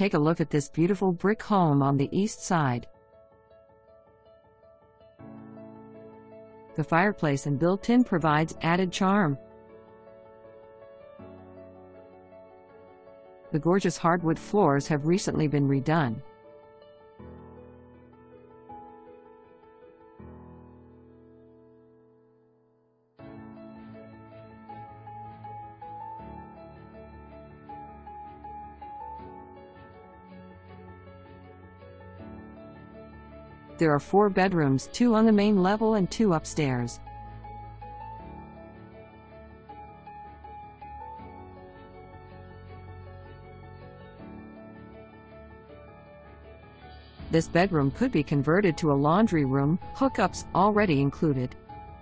take a look at this beautiful brick home on the east side. The fireplace and built-in provides added charm. The gorgeous hardwood floors have recently been redone. There are 4 bedrooms, 2 on the main level and 2 upstairs. This bedroom could be converted to a laundry room, hookups already included.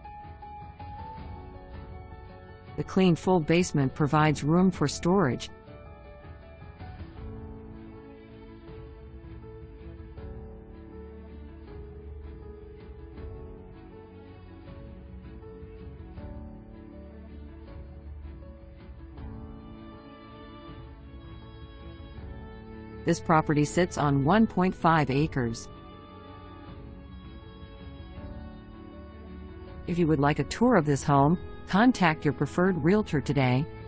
The clean full basement provides room for storage. This property sits on 1.5 acres. If you would like a tour of this home, contact your preferred realtor today.